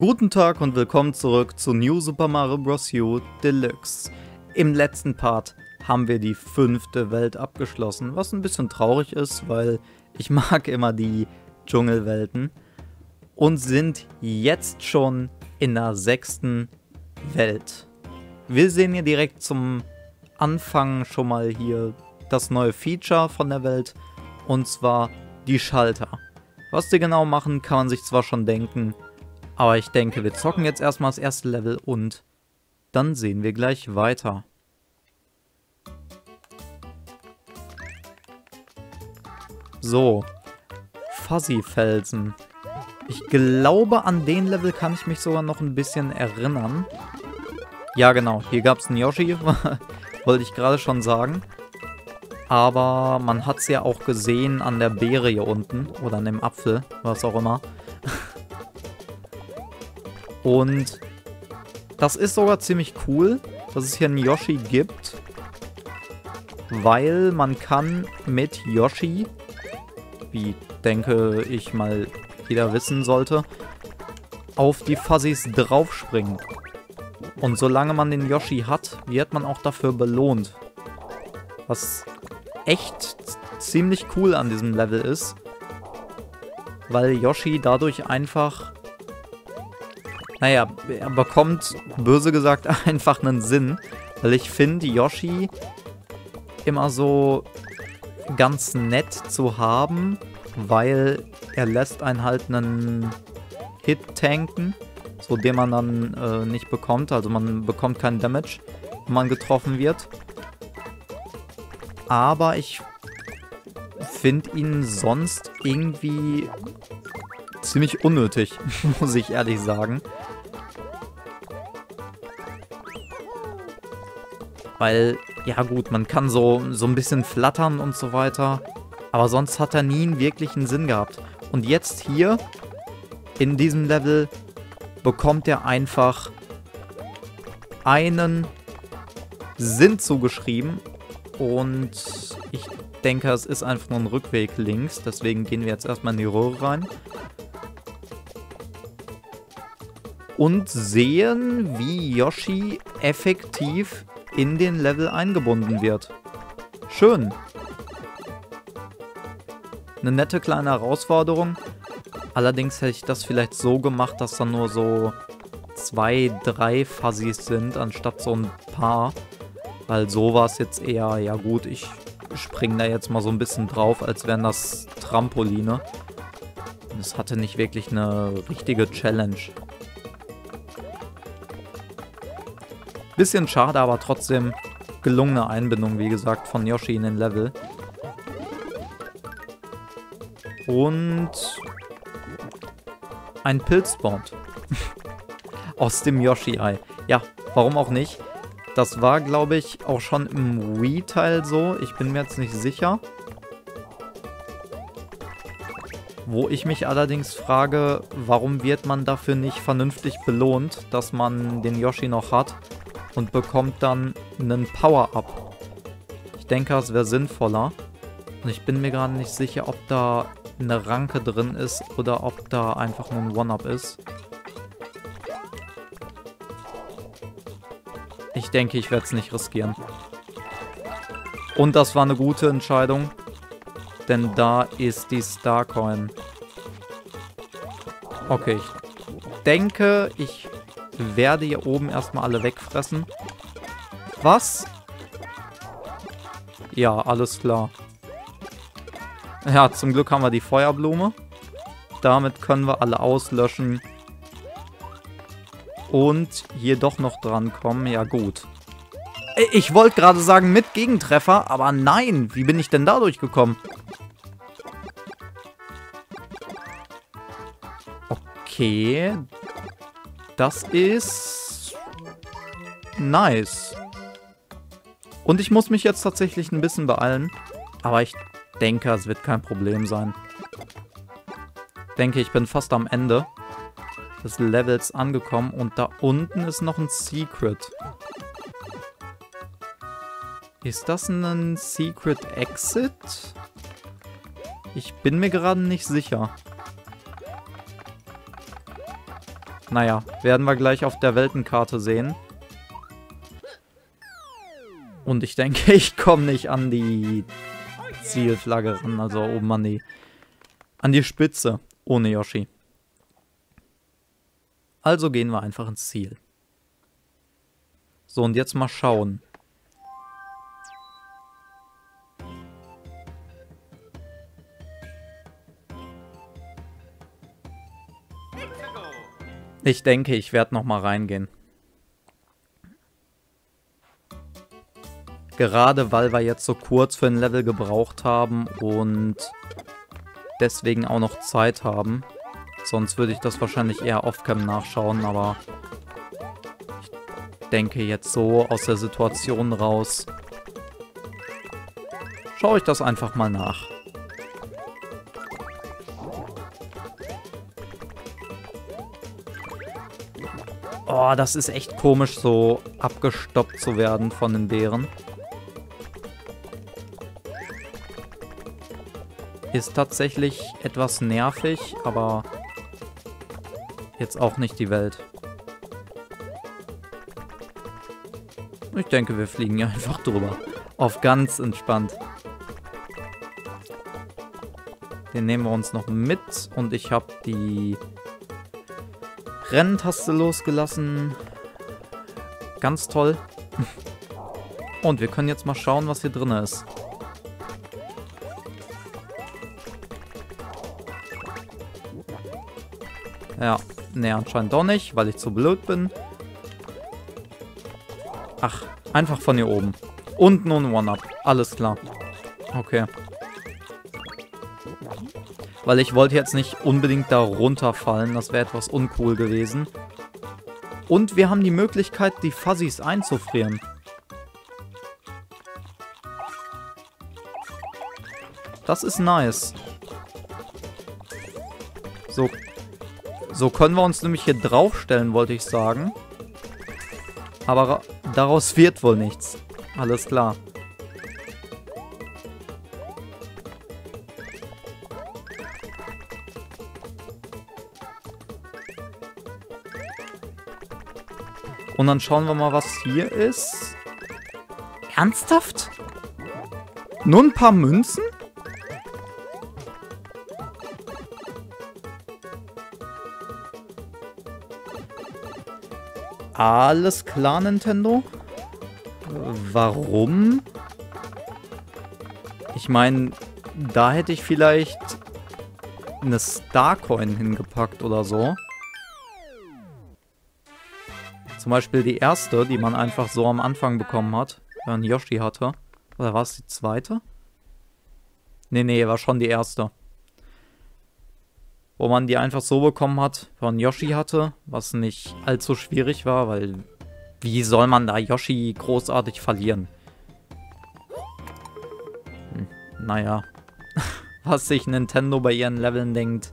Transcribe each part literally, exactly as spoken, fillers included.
Guten Tag und willkommen zurück zu New Super Mario Bros. U Deluxe. Im letzten Part haben wir die fünfte Welt abgeschlossen, was ein bisschen traurig ist, weil ich mag immer die Dschungelwelten. Und sind jetzt schon in der sechsten Welt. Wir sehen hier direkt zum Anfang schon mal hier das neue Feature von der Welt, und zwar die Schalter. Was die genau machen, kann man sich zwar schon denken, aber ich denke, wir zocken jetzt erstmal das erste Level und dann sehen wir gleich weiter. So, Fuzzy-Felsen. Ich glaube, an den Level kann ich mich sogar noch ein bisschen erinnern. Ja, genau, hier gab es einen Yoshi, wollte ich gerade schon sagen. Aber man hat es ja auch gesehen an der Beere hier unten oder an dem Apfel, was auch immer. Und das ist sogar ziemlich cool, dass es hier einen Yoshi gibt, weil man kann mit Yoshi, wie denke ich mal jeder wissen sollte, auf die Fuzzys draufspringen. Und solange man den Yoshi hat, wird man auch dafür belohnt. Was echt ziemlich cool an diesem Level ist, weil Yoshi dadurch einfach, naja, er bekommt, böse gesagt, einfach einen Sinn, weil ich finde Yoshi immer so ganz nett zu haben, weil er lässt einen halt einen Hit tanken, so den man dann äh, nicht bekommt, also man bekommt keinen Damage, wenn man getroffen wird. Aber ich finde ihn sonst irgendwie ziemlich unnötig, muss ich ehrlich sagen. Weil, ja gut, man kann so, so ein bisschen flattern und so weiter, aber sonst hat er nie einen wirklichen Sinn gehabt. Und jetzt hier, in diesem Level, bekommt er einfach einen Sinn zugeschrieben. Und ich denke, es ist einfach nur ein Rückweg links. Deswegen gehen wir jetzt erstmal in die Röhre rein. Und sehen, wie Yoshi effektiv in den Level eingebunden wird. Schön. Eine nette kleine Herausforderung. Allerdings hätte ich das vielleicht so gemacht, dass da nur so zwei, drei Fuzzys sind, anstatt so ein paar. Weil so war es jetzt eher, ja gut, ich springe da jetzt mal so ein bisschen drauf, als wären das Trampoline. Das hatte nicht wirklich eine richtige Challenge. Bisschen schade, aber trotzdem gelungene Einbindung, wie gesagt, von Yoshi in den Level. Und ein Pilz spawnt. Aus dem Yoshi-Ei. Ja, warum auch nicht? Das war, glaube ich, auch schon im Wii-Teil so. Ich bin mir jetzt nicht sicher. Wo ich mich allerdings frage, warum wird man dafür nicht vernünftig belohnt, dass man den Yoshi noch hat und bekommt dann einen Power-Up. Ich denke, das wäre sinnvoller. Und ich bin mir gerade nicht sicher, ob da eine Ranke drin ist oder ob da einfach nur ein One-Up ist. Ich denke, ich werde es nicht riskieren. Und das war eine gute Entscheidung, denn da ist die Starcoin. Okay, ich denke, ich werde hier oben erstmal alle wegfressen. Was? Ja, alles klar. Ja, zum Glück haben wir die Feuerblume. Damit können wir alle auslöschen. Und hier doch noch drankommen. Ja, gut. Ich wollte gerade sagen mit Gegentreffer, aber nein. Wie bin ich denn da durchgekommen? Okay. Das ist nice. Und ich muss mich jetzt tatsächlich ein bisschen beeilen. Aber ich denke, es wird kein Problem sein. Ich denke, ich bin fast am Ende des Levels angekommen und da unten ist noch ein Secret. Ist das ein Secret Exit? Ich bin mir gerade nicht sicher. Naja, werden wir gleich auf der Weltenkarte sehen. Und ich denke, ich komme nicht an die Zielflagge ran, also oben an die, an die Spitze, ohne Yoshi. Also gehen wir einfach ins Ziel. So, und jetzt mal schauen. Ich denke, ich werde noch mal reingehen. Gerade weil wir jetzt so kurz für ein Level gebraucht haben und deswegen auch noch Zeit haben. Sonst würde ich das wahrscheinlich eher off-cam nachschauen, aber ich denke jetzt so aus der Situation raus, schaue ich das einfach mal nach. Oh, das ist echt komisch, so abgestoppt zu werden von den Bären. Ist tatsächlich etwas nervig, aber jetzt auch nicht die Welt. Ich denke, wir fliegen hier einfach drüber. Auf ganz entspannt. Den nehmen wir uns noch mit und ich habe die Renntaste losgelassen. Ganz toll. Und wir können jetzt mal schauen, was hier drin ist. Ja, ne, anscheinend doch nicht, weil ich zu blöd bin. Ach, einfach von hier oben. Und nun One-Up. Alles klar. Okay. Weil ich wollte jetzt nicht unbedingt da runterfallen. Das wäre etwas uncool gewesen. Und wir haben die Möglichkeit, die Fuzzies einzufrieren. Das ist nice. So. So können wir uns nämlich hier draufstellen, wollte ich sagen. Aber daraus wird wohl nichts. Alles klar. Und dann schauen wir mal, was hier ist. Ernsthaft? Nur ein paar Münzen? Alles klar, Nintendo. Warum? Ich meine, da hätte ich vielleicht eine Starcoin hingepackt oder so. Zum Beispiel die erste, die man einfach so am Anfang bekommen hat, wenn man Yoshi hatte. Oder war es die zweite? Nee, nee, war schon die erste. Wo man die einfach so bekommen hat, wenn man Yoshi hatte, was nicht allzu schwierig war, weil wie soll man da Yoshi großartig verlieren? Hm, naja, was sich Nintendo bei ihren Leveln denkt,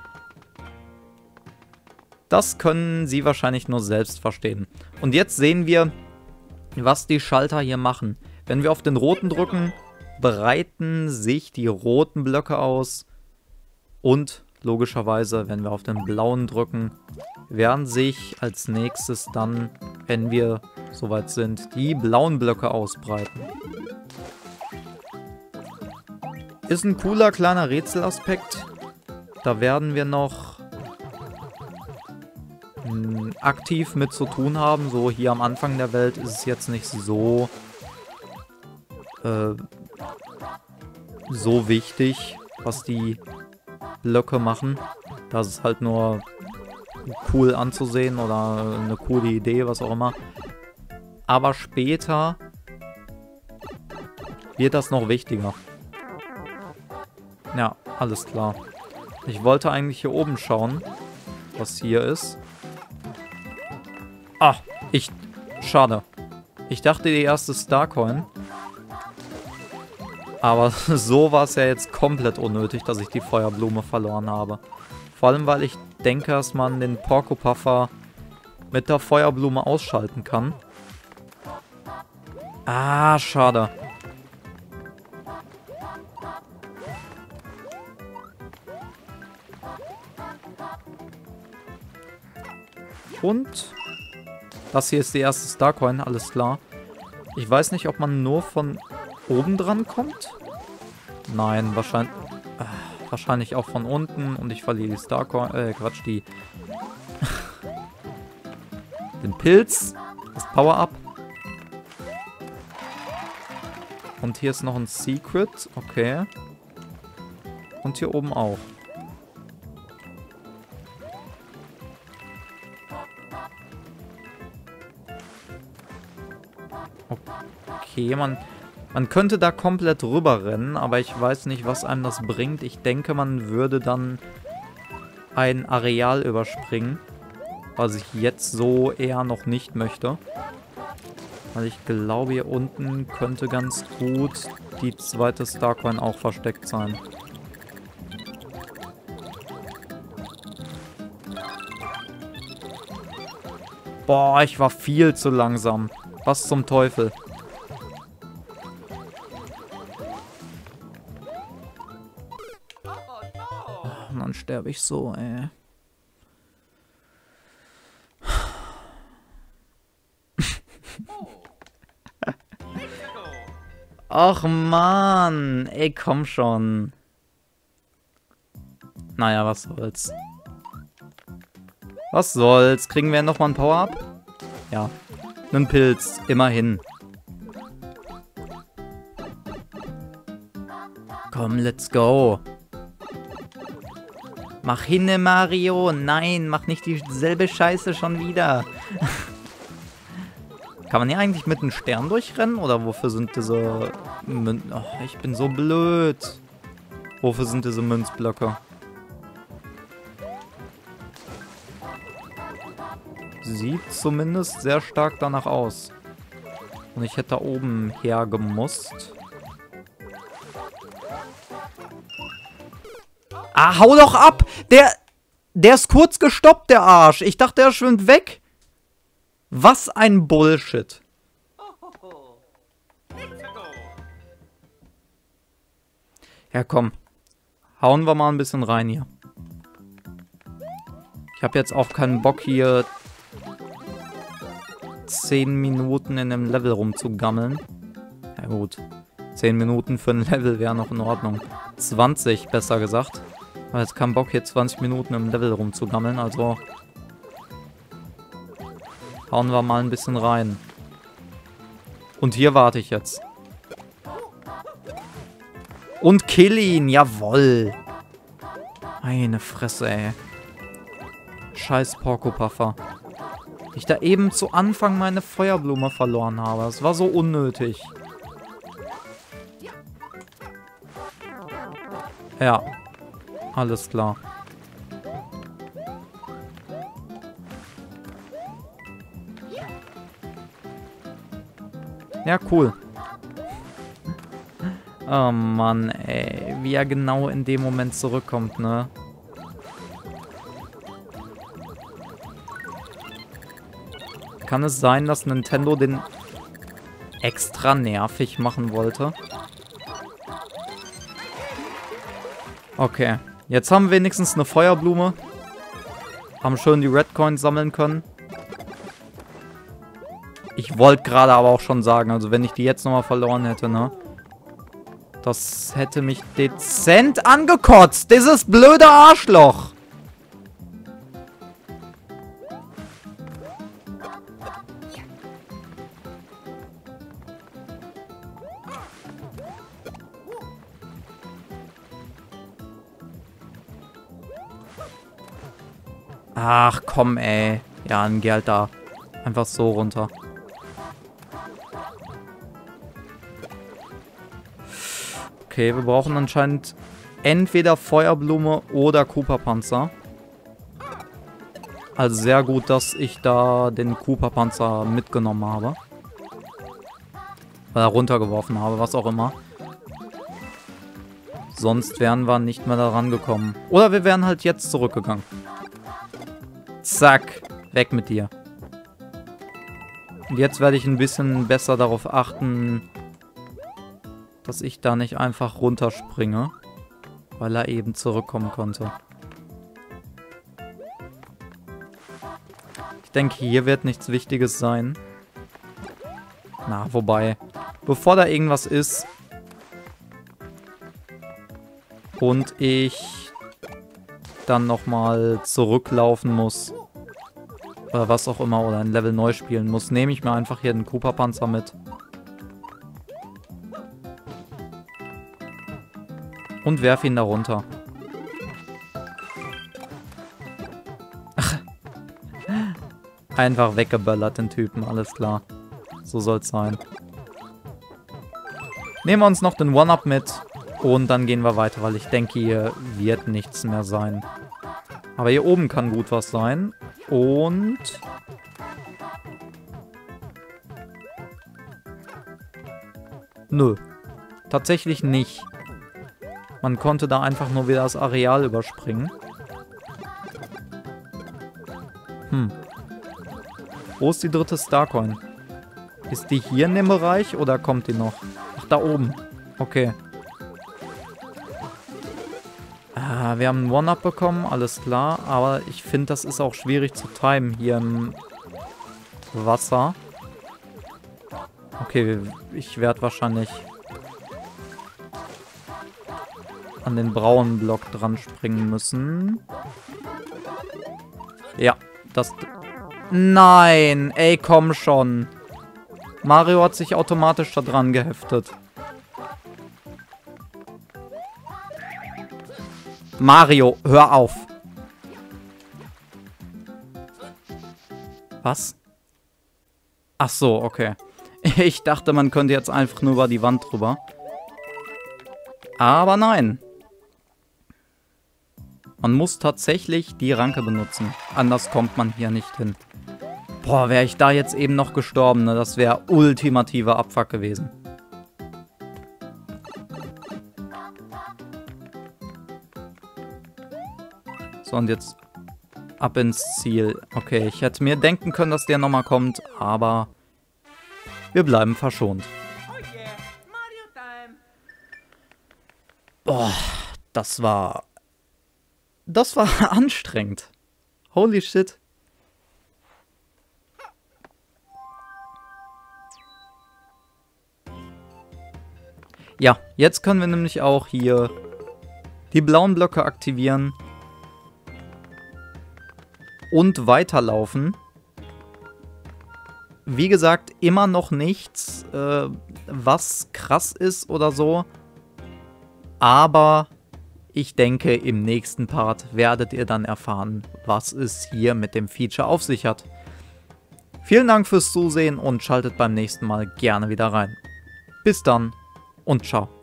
das können sie wahrscheinlich nur selbst verstehen. Und jetzt sehen wir, was die Schalter hier machen. Wenn wir auf den roten drücken, breiten sich die roten Blöcke aus und logischerweise, wenn wir auf den blauen drücken, werden sich als nächstes dann, wenn wir soweit sind, die blauen Blöcke ausbreiten. Ist ein cooler kleiner Rätselaspekt. Da werden wir noch mh, aktiv mit zu tun haben. So hier am Anfang der Welt ist es jetzt nicht so äh, so wichtig, was die Blöcke machen. Das ist halt nur cool anzusehen oder eine coole Idee, was auch immer. Aber später wird das noch wichtiger. Ja, alles klar. Ich wollte eigentlich hier oben schauen, was hier ist. Ah, ich... Schade. Ich dachte, die erste Starcoin. Aber so war es ja jetzt komplett unnötig, dass ich die Feuerblume verloren habe. Vor allem, weil ich denke, dass man den Porco Puffer mit der Feuerblume ausschalten kann. Ah, schade. Und das hier ist die erste Starcoin, alles klar. Ich weiß nicht, ob man nur von oben dran kommt. Nein, wahrscheinlich, äh, wahrscheinlich auch von unten. Und ich verliere die Starcoin, äh, Quatsch, die... den Pilz, das Power-Up. Und hier ist noch ein Secret, okay. Und hier oben auch. Okay, man, man könnte da komplett rüber rennen, aber ich weiß nicht, was einem das bringt. Ich denke, man würde dann ein Areal überspringen, was ich jetzt so eher noch nicht möchte. Weil ich glaube, hier unten könnte ganz gut die zweite Starcoin auch versteckt sein. Boah, ich war viel zu langsam. Was zum Teufel? Und dann sterbe ich so, ey. Ach Mann, ey, komm schon. Naja, was soll's. Was soll's? Kriegen wir nochmal ein Power-Up? Ja. Einen Pilz, immerhin. Komm, let's go. Mach hinne, Mario. Nein, mach nicht dieselbe Scheiße schon wieder. Kann man hier eigentlich mit einem Stern durchrennen? Oder wofür sind diese... Mün oh, ich bin so blöd. Wofür sind diese Münzblöcke? Sieht zumindest sehr stark danach aus. Und ich hätte da oben hergemusst. Ah, hau doch ab! Der... Der ist kurz gestoppt, der Arsch. Ich dachte, er schwimmt weg. Was ein Bullshit. Ja, komm. Hauen wir mal ein bisschen rein hier. Ich habe jetzt auch keinen Bock hier zehn Minuten in einem Level rumzugammeln. Ja gut. zehn Minuten für ein Level wäre noch in Ordnung. zwanzig, besser gesagt. Weil jetzt keinen Bock hier zwanzig Minuten im Level rumzugammeln, also... Hauen wir mal ein bisschen rein. Und hier warte ich jetzt. Und kill ihn, jawoll. Meine Fresse, ey. Scheiß Porco-Puffer. Ich da eben zu Anfang meine Feuerblume verloren habe. Das war so unnötig. Ja. Alles klar. Ja, cool. Oh Mann, ey. Wie er genau in dem Moment zurückkommt, ne? Kann es sein, dass Nintendo den extra nervig machen wollte? Okay. Jetzt haben wir wenigstens eine Feuerblume. Haben schön die Red Coins sammeln können. Ich wollte gerade aber auch schon sagen, also wenn ich die jetzt nochmal verloren hätte, ne? Das hätte mich dezent angekotzt. Dieses blöde Arschloch. Ach komm, ey. Ja, ein Geld da. Einfach so runter. Okay, wir brauchen anscheinend entweder Feuerblume oder Koopa-Panzer. Also sehr gut, dass ich da den Koopa-Panzer mitgenommen habe. Oder runtergeworfen habe, was auch immer. Sonst wären wir nicht mehr da rangekommen. Oder wir wären halt jetzt zurückgegangen. Zack, weg mit dir. Und jetzt werde ich ein bisschen besser darauf achten, dass ich da nicht einfach runterspringe, weil er eben zurückkommen konnte. Ich Ich denke, hier wird nichts Wichtiges sein. Na, wobei, bevor da irgendwas ist und ich dann nochmal zurücklaufen muss, oder was auch immer, oder ein Level neu spielen muss, nehme ich mir einfach hier den Koopa-Panzer mit. Und werfe ihn da runter. Ach. Einfach weggeböllert, den Typen, alles klar. So soll's sein. Nehmen wir uns noch den One-Up mit und dann gehen wir weiter, weil ich denke, hier wird nichts mehr sein. Aber hier oben kann gut was sein. Und... Nö. Tatsächlich nicht. Man konnte da einfach nur wieder das Areal überspringen. Hm. Wo ist die dritte Starcoin? Ist die hier in dem Bereich oder kommt die noch? Ach, da oben. Okay. Ah, wir haben einen One-Up bekommen, alles klar. Aber ich finde, das ist auch schwierig zu timen hier im Wasser. Okay, ich werde wahrscheinlich an den braunen Block dran springen müssen. Ja, das... Nein, ey, komm schon. Mario hat sich automatisch da dran geheftet. Mario, hör auf. Was? Ach so, okay. Ich dachte, man könnte jetzt einfach nur über die Wand drüber. Aber nein. Man muss tatsächlich die Ranke benutzen. Anders kommt man hier nicht hin. Boah, wäre ich da jetzt eben noch gestorben, ne? Das wäre ultimativer Abfuck gewesen. So, und jetzt ab ins Ziel. Okay, ich hätte mir denken können, dass der nochmal kommt, aber wir bleiben verschont. Boah, das war... Das war anstrengend. Holy shit. Ja, jetzt können wir nämlich auch hier die blauen Blöcke aktivieren und weiterlaufen. Wie gesagt, immer noch nichts, äh, was krass ist oder so. Aber ich denke, im nächsten Part werdet ihr dann erfahren, was es hier mit dem Feature auf sich hat. Vielen Dank fürs Zusehen und schaltet beim nächsten Mal gerne wieder rein. Bis dann und ciao.